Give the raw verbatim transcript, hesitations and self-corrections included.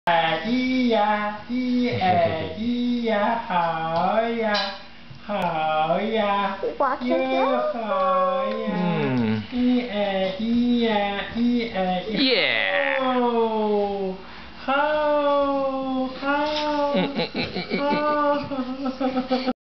哎咿呀咿哎咿呀，好呀好呀，又好呀，咿哎咿呀咿哎咿，哦，好好好。